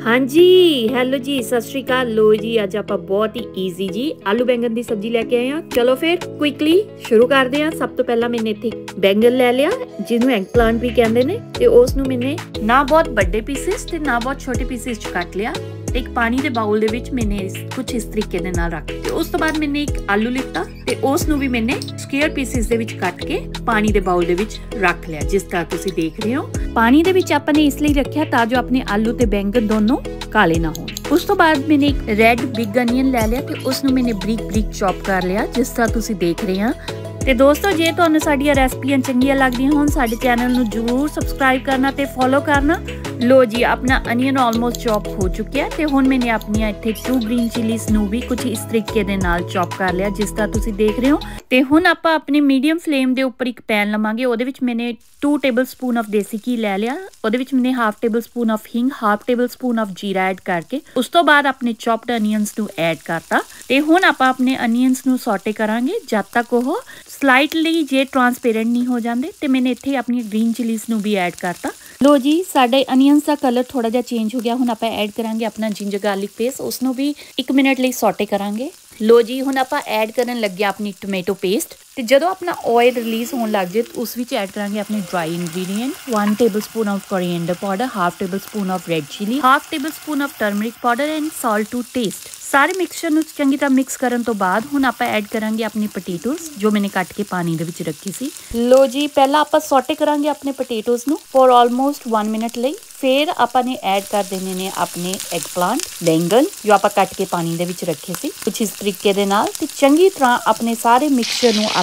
हाँ जी, हेलो जी, सत श्री अकाल। लो जी, ਅੱਜ ਆਪਾਂ ਬਹੁਤ ਹੀ ਈਜ਼ੀ ਜੀ ਆਲੂ ਬੈਂਗਨ ਦੀ ਸਬਜ਼ੀ ਲੈ ਕੇ ਆਏ ਹਾਂ। ਚਲੋ ਫਿਰ ਕੁਇਕਲੀ ਸ਼ੁਰੂ ਕਰਦੇ ਹਾਂ। ਸਭ ਤੋਂ ਪਹਿਲਾਂ ਮੈਨੇ ਇੱਥੇ ਬੈਂਗਨ ਲੈ ਲਿਆ, ਜਿਹਨੂੰ ਐਗ ਪਲਾਂਟ ਵੀ ਕਹਿੰਦੇ ਨੇ, ਤੇ ਉਸ ਨੂੰ ਮੈਨੇ ਨਾ ਬਹੁਤ ਵੱਡੇ ਪੀਸਿਸ ਤੇ ਨਾ ਬਹੁਤ ਛੋਟੇ ਪੀਸਿਸ ਚ ਕੱਟ ਲਿਆ। ਇੱਕ ਪਾਣੀ ਦੇ ਬਾਉਲ ਦੇ ਵਿੱਚ ਮੈਨੇ ਕੁਝ ਇਸ ਤਰੀਕੇ ਦੇ ਨਾਲ ਰੱਖ ਤੇ ਉਸ ਤੋਂ ਬਾਅਦ ਮੈਨੇ ਇੱਕ ਆਲੂ ਲਿੱਤਾ ਤੇ ਉਸ ਨੂੰ ਵੀ ਮੈਨੇ ਸਕੁਅਰ ਪੀਸਿਸ ਦੇ ਵਿੱਚ ਕੱਟ ਕੇ ਪਾਣੀ ਦੇ ਬਾਉਲ ਦੇ ਵਿੱਚ ਰੱਖ ਲਿਆ। ਜਿਸ ਤਰ੍ਹਾਂ ਤੁਸੀਂ ਦੇਖ ਰਹੇ ਹੋ, ਪਾਣੀ ਦੇ ਵਿੱਚ ਆਪਾਂ ਨੇ ਇਸ ਲਈ ਰੱਖਿਆ ਤਾਂ ਜੋ ਆਪਣੇ ਆਲੂ ਤੇ ਬੈਂਗਨ ਦੋਨੋਂ ਕਾਲੇ ਨਾ ਹੋਣ। ਉਸ ਤੋਂ ਬਾਅਦ ਮੈਨੇ ਇੱਕ ਰੈਡ ਬਿਗ ਅਨੀਅਨ ਲੈ ਲਿਆ ਤੇ ਉਸ ਨੂੰ ਮੈਨੇ ਬਰੀਕ ਬਰੀਕ ਚੌਪ ਕਰ ਲਿਆ, ਜਿਸ ਤਰ੍ਹਾਂ ਤੁਸੀਂ ਦੇਖ ਰਹੇ ਹਾਂ। ਤੇ ਦੋਸਤੋ, ਜੇ ਤੁਹਾਨੂੰ ਸਾਡੀਆਂ ਰੈਸਪੀਆਂ ਚੰਗੀਆਂ ਲੱਗਦੀਆਂ ਹੋਣ, ਸਾਡੇ ਚੈਨਲ ਨੂੰ ਜਰੂਰ ਸਬਸਕ੍ਰਾਈਬ ਕਰਨਾ ਤੇ ਫੋਲੋ ਕਰਨਾ। ਲੋ ਜੀ, ਆਪਣਾ ਅਨੀਅਨ ਆਲਮੋਸਟ ਚੌਪ ਹੋ ਚੁੱਕਿਆ ਤੇ ਹੁਣ ਮੈਨੇ ਆਪਣੀਆਂ ਇੱਥੇ 2 ਗ੍ਰੀਨ ਚਿਲੀਜ਼ ਨੂੰ ਵੀ ਕੁਝ ਇਸ ਤਰੀਕੇ ਦੇ ਨਾਲ ਚੌਪ ਕਰ ਲਿਆ, ਜਿਸ ਤਰ੍ਹਾਂ ਤੁਸੀਂ ਦੇਖ ਰਹੇ ਹੋ। ਤੇ ਹੁਣ ਆਪਾਂ ਆਪਣੀ ਮੀਡੀਅਮ ਫਲੇਮ ਦੇ ਉੱਪਰ ਇੱਕ ਪੈਨ ਲਵਾਂਗੇ। ਉਹਦੇ ਵਿੱਚ ਮੈਨੇ 2 ਟੇਬਲ ਸਪੂਨ ਆਫ ਦੇਸੀ ਘੀ ਲੈ ਲਿਆ। ਉਹਦੇ ਵਿੱਚ ਮੈਨੇ half tablespoon of hing, half tablespoon of jeera add ਕਰਕੇ ਉਸ ਤੋਂ ਬਾਅਦ ਆਪਣੇ ਚੌਪਡ ਅਨੀਅਨਸ ਨੂੰ ਐਡ ਕਰਤਾ। ਤੇ ਹੁਣ ਆਪਾਂ ਆਪਣੇ ਅਨੀਅਨਸ ਨੂੰ ਸੌਟੇ ਕਰਾਂਗੇ ਜਦ ਤੱਕ ਉਹ ਸਲਾਈਟਲੀ ਜੇ ਟ੍ਰਾਂਸਪੇਰੈਂਟ ਨਹੀਂ ਹੋ ਜਾਂਦੇ। ਤੇ ਮੈਨੇ ਇੱਥੇ ਆਪਣੀ ਗ੍ਰੀਨ ਚਿਲੀਜ਼ ਨੂੰ ਵੀ ਐਡ ਕਰਤਾ। ਲੋ ਜੀ, ਸਾਡੇ ਅਨੀਅਨਸ ਦਾ ਕਲਰ ਥੋੜਾ ਜਿਹਾ ਚੇਂਜ ਹੋ ਗਿਆ। ਹੁਣ ਆਪਾਂ ਐਡ ਕਰਾਂਗੇ ਆਪਣਾ ਜਿੰਜਰ ਗਾਰਲਿਕ ਪੇਸਟ, ਉਸ ਨੂੰ ਵੀ 1 ਮਿੰਟ ਲਈ ਸੌਟੇ ਕਰਾਂਗੇ। ਲੋ ਜੀ, ਹੁਣ ਆਪਾਂ ਐਡ ਕਰਨ ਲੱਗੇ ਆਪਣੀ ਟੋਮੈਟੋ ਪੇਸਟ। ਤੇ ਜਦੋਂ ਆਪਣਾ ਆਇਲ ਰਿਲੀਜ਼ ਹੋਣ ਲੱਗ ਜੇ ਉਸ ਵਿੱਚ ਐਡ ਕਰਾਂਗੇ ਆਪਣੇ dry ingredient. 1 tablespoon of coriander powder, half tablespoon of red chilli, half tablespoon of turmeric powder and salt to taste. ਸਾਰੇ ਮਿਕਸਚਰ ਨੂੰ ਚੰਗੀ ਤਰ੍ਹਾਂ ਮਿਕਸ ਕਰਨ ਤੋਂ ਬਾਅਦ ਹੁਣ ਆਪਾਂ ਐਡ ਕਰਾਂਗੇ ਆਪਣੇ ਪੋਟੇਟੋਸ, ਜੋ ਮੈਨੇ ਕੱਟ ਕੇ ਪਾਣੀ ਦੇ ਵਿੱਚ ਰੱਖੀ ਸੀ। ਲੋ ਜੀ, ਪਹਿਲਾਂ ਆਪਾਂ ਸੌਟੇ ਕਰਾਂਗੇ ਆਪਣੇ ਪੋਟੇਟੋਸ ਨੂੰ ਫॉर ਆਲਮੋਸਟ 1 ਮਿੰਟ ਲਈ। ਫਿਰ ਆਪਾਂ ਨੇ ਐਡ ਕਰ ਦੇਣੇ ਨੇ ਆਪਣੇ ਐਗ ਪਲਾਂਟ, ਬੈਂਗਨ, ਜੋ ਆਪਾਂ ਕੱਟ ਕੇ ਪਾਣੀ ਦੇ ਵਿੱਚ ਰੱਖੇ ਸੀ, ਕੁਝ ਇਸ ਤਰੀਕੇ ਦੇ ਨਾਲ। ਤੇ ਚੰਗੀ ਤਰ੍ਹਾਂ ਆਪਣੇ ਸਾਰੇ ਮਿਕਸਚਰ ਨੂੰ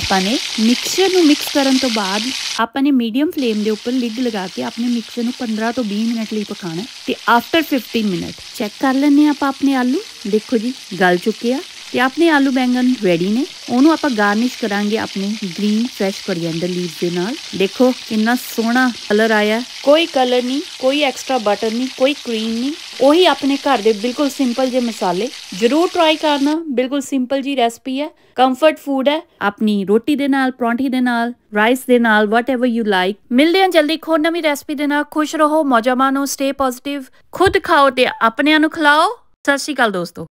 ਮਿਕਸ ਕਰਨ ਤੋਂ ਬਾਅਦ ਆਪਾਂ ਨੇ ਮੀਡੀਅਮ ਫਲੇਮ ਦੇ ਉੱਪਰ ਲਿਡ ਲਗਾ ਕੇ ਆਪਣੇ ਮਿਕਸਚਰ ਨੂੰ 15 ਤੋਂ 20 ਮਿੰਟ ਲਈ ਪਕਾਉਣਾ। ਤੇ ਆਫਟਰ 15 ਮਿੰਟ ਚੈੱਕ ਕਰ ਲੈਂਦੇ ਹਾਂ ਆਪਾਂ ਆਪਣੇ ਆਲੂ। ਦੇਖੋ ਜੀ, ਗਲ ਚੁੱਕੇ ਆ ਤੇ ਆਪਣੇ ਆਲੂ ਬੈਂਗਨ ਰੈਡੀ ਨੇ। ਉਹਨੂੰ ਆਪਾਂ ਗਾਰਨਿਸ਼ ਕਰਾਂਗੇ ਆਪਣੇ ਗ੍ਰੀਨ ਫਰੈਸ਼ ਕੋਰੀਐਂਡਰ ਲੀਵ ਦੇ ਨਾਲ। ਦੇਖੋ ਕਿੰਨਾ ਸੋਹਣਾ ਕਲਰ ਆਇਆ। ਕੋਈ ਕਲਰ ਨਹੀਂ, ਕੋਈ ਐਕਸਟਰਾ ਬਟਰ ਨਹੀਂ, ਕੋਈ ਕਰੀਮ ਨਹੀਂ, ਉਹੀ ਆਪਣੇ ਘਰ ਦੇ ਬਿਲਕੁਲ ਸਿੰਪਲ ਜਿਹੇ ਮਸਾਲੇ। ਜਰੂਰ ਟਰਾਈ ਕਰਨਾ, ਬਿਲਕੁਲ ਸਿੰਪਲ ਜੀ ਰੈਸਪੀ ਹੈ, ਕੰਫਰਟ ਫੂਡ ਹੈ। ਆਪਣੀ ਰੋਟੀ ਦੇ ਨਾਲ, ਪਰੌਂਠੀ ਦੇ ਨਾਲ, ਰਾਈਸ ਦੇ ਨਾਲ, ਵਟ ਐਵਰ ਯੂ ਲਾਈਕ। ਮਿਲਦੇ ਹਾਂ ਜਲਦੀ ਇੱਕ ਹੋਰ ਨਵੀਂ ਰੈਸਪੀ ਦੇ ਨਾਲ। ਖੁਸ਼ ਰਹੋ, ਮੌਜਾਂ ਮਾਣੋ, ਸਟੇ ਪੋਜ਼ਿਟਿਵ, ਖੁਦ ਖਾਓ ਤੇ ਆਪਣਿਆਂ ਨੂੰ ਖਿਲਾਓ। ਸਤਿ ਸ਼੍ਰੀ ਅਕਾਲ ਦੋਸਤੋ।